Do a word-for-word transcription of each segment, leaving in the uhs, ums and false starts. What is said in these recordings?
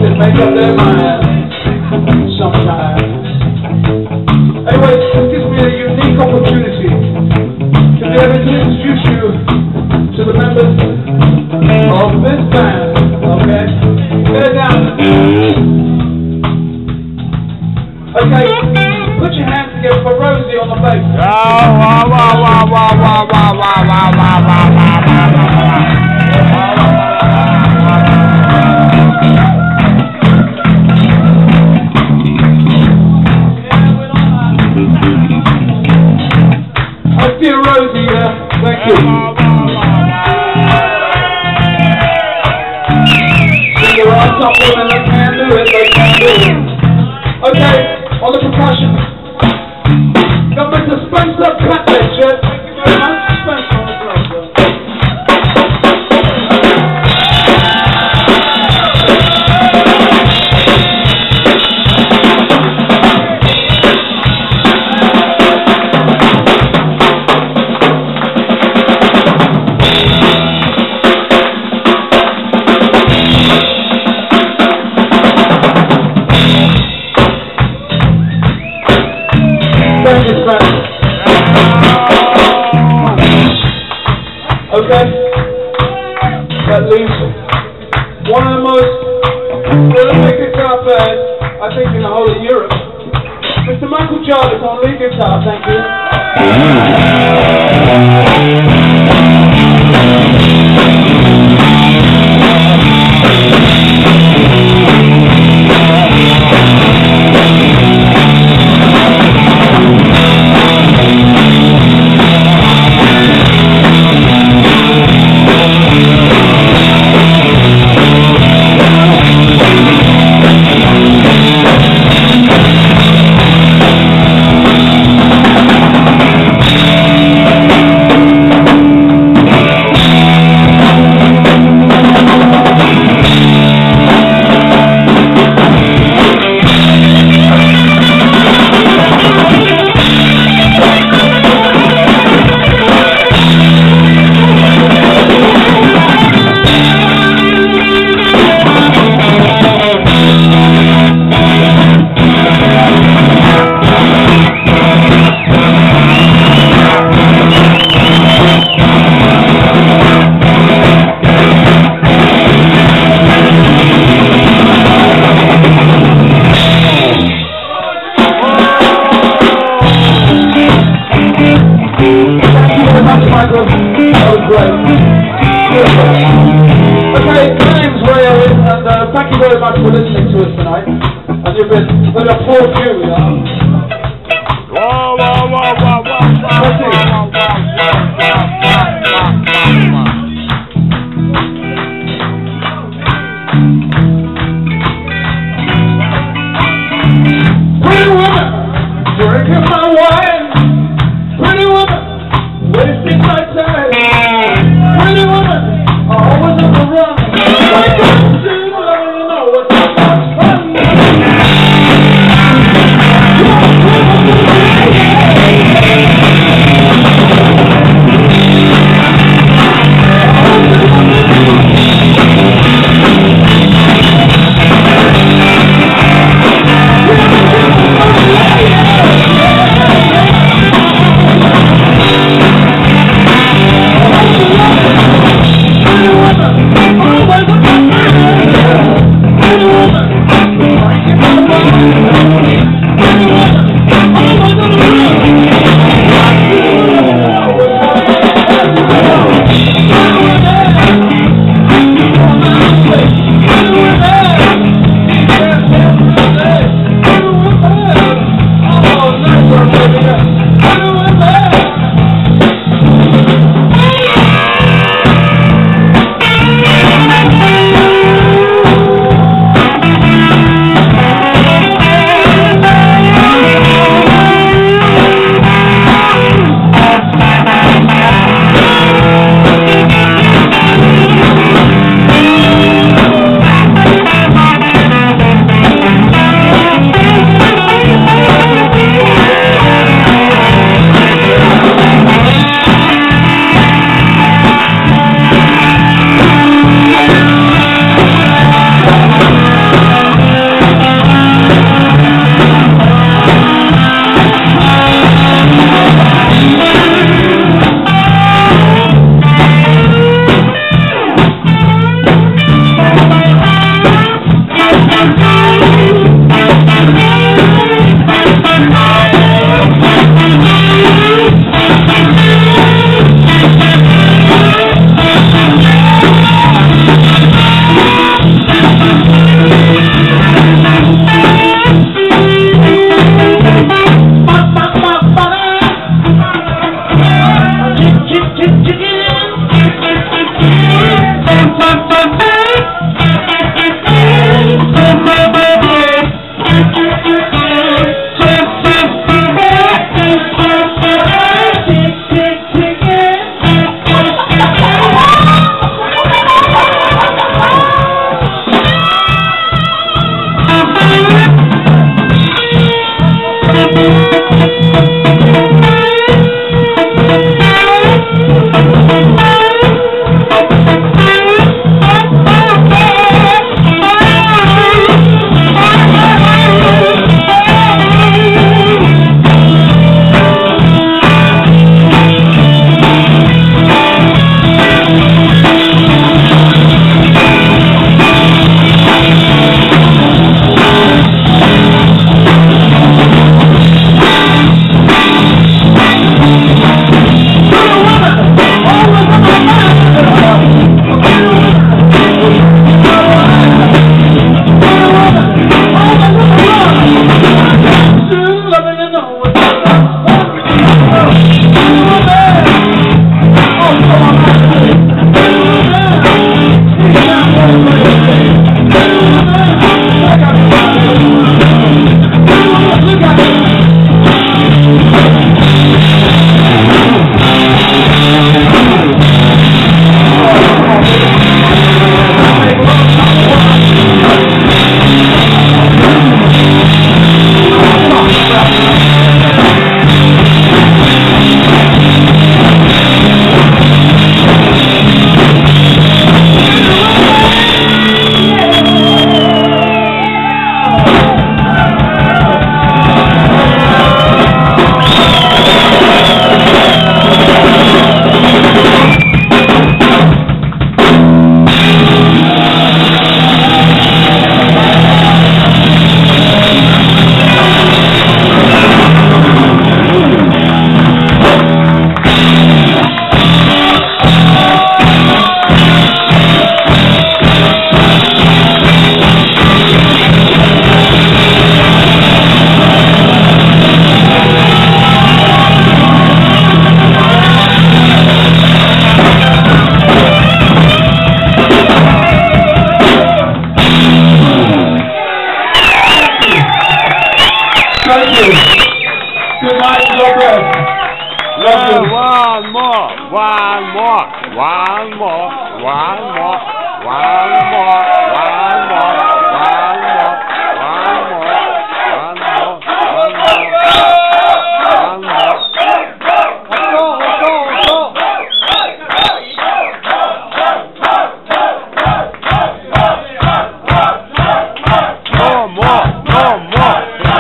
that make up their mind sometimes. Anyway, this gives me a unique opportunity to be able to introduce you to the members of this band, okay? Get it down. Okay, put your hands together for Rosie on the bass. Wow, wow, wow, wow, wow, wow, wow, wow, wow, wow, wow. I see Rosie here. Thank you. If there are some women that can do it, they can do it. Okay, on the percussion. Got Mister Spencer Patledge. Thank you very much. Spencer on the drums. Okay, that leaves one of the most prolific guitar players, I think, in the whole of Europe. Mister Michael Jarvis on lead guitar, thank you. Okay, my name's Ray Owen, and uh, thank you very much for listening to us tonight. And you've been, we'll applaud you, you know. Whoa, whoa, whoa, whoa, whoa, whoa, Pretty woman, drinking my wine. Pretty woman, wasting my time. Pretty woman, always on the run. I don't see what I know what's fun. more, one more, one more, one more, one more, one more, one more, one more, one more, one more. Let's go, let's go, let's go. More, more, more, more.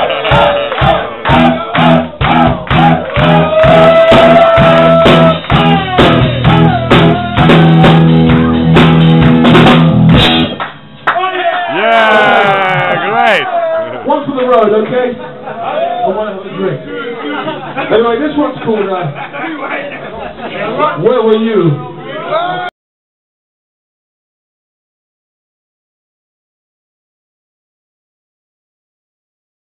One for the road, okay? I want to have a drink. Anyway, this one's called, uh, Where Were You?